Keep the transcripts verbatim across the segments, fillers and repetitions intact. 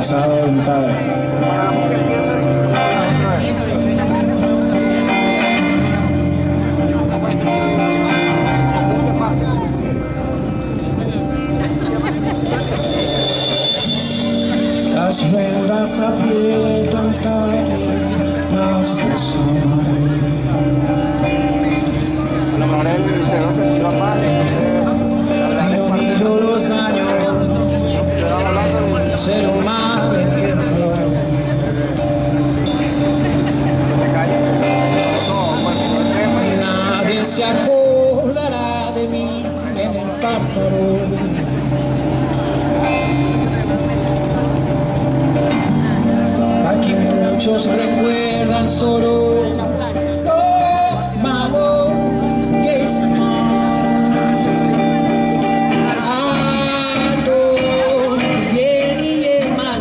pasado de mi padre. Las vendas aprietan cada día más desamaré. Pero miro los daños, ser un mal ejemplo. Nadie se acordará de mí en el Tártaro. Aquí muchos recuerdan solo lo malo que es amar. Alto el bien y el mal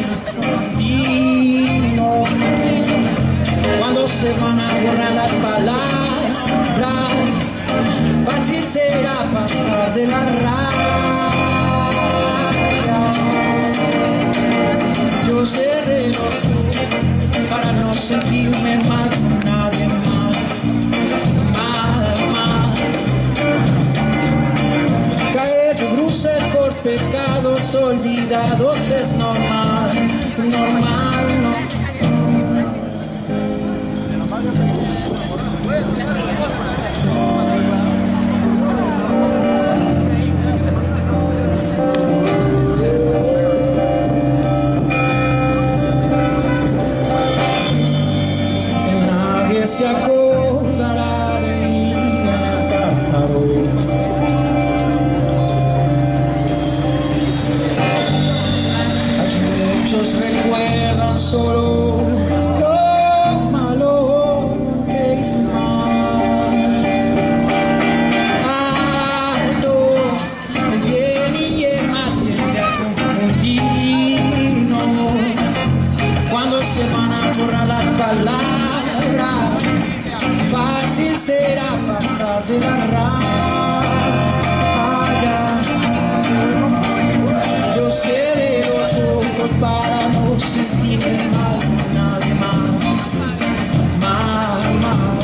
bien. Cuando se van a borrar las palabras, fácil será pasar de la raya. Yo cerré los ojos para no sentirme mal con nadie más, mal, mal. Caer de bruces por pecados olvidados es normal, normal, no. Se acordará de mí en el Tártaro. Aquí muchos recuerdan solo lo malo que hice mal. Alto el bien y el mal tiende a confundirnos. Cuando se van a borrar las palabras, fácil será pasar de la raya. Yo cerré los ojos para no sentirme mal con nadie más, mal, mal.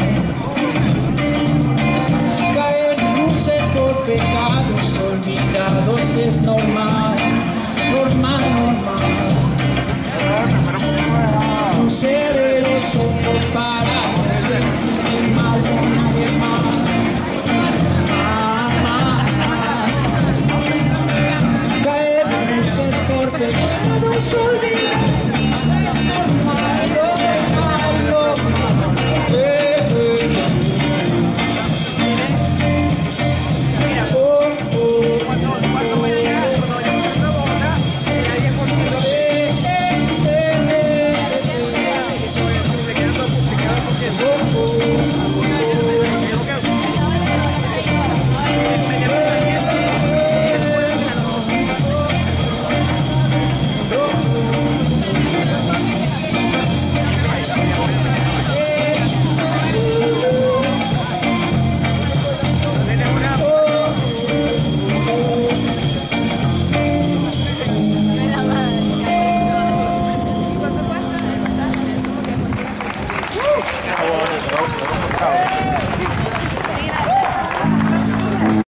Caer luces por pecados olvidados es normal, normal, normal. Yo cerré los ojos para no sentirme mal con nadie más, mal, mal. Caer luces por pecados olvidados.